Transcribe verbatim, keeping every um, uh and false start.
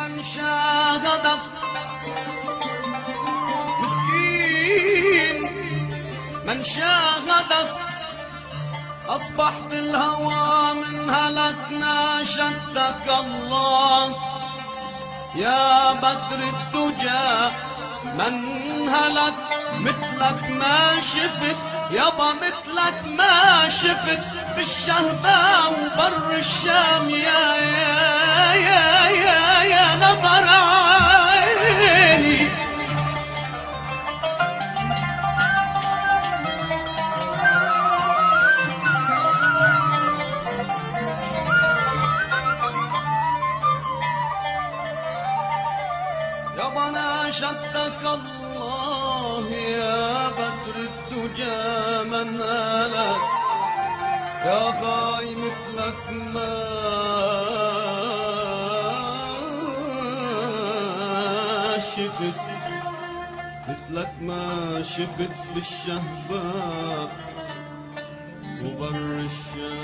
من شاهدك مسكين من شاهدك أصبحت الهوى من هلك ناشدتك الله يا بدر الدجى من هلك مثلك ما شفت يابا مثلك ما شفت بالشهبة وبر الشام يا يا يا يا, يا نظر عيني يابا ناشدتك الله يا بدر الدجى من هلك يا خاي مثلك ما شفت مثلك ما شفت بالشهباء وبر الشام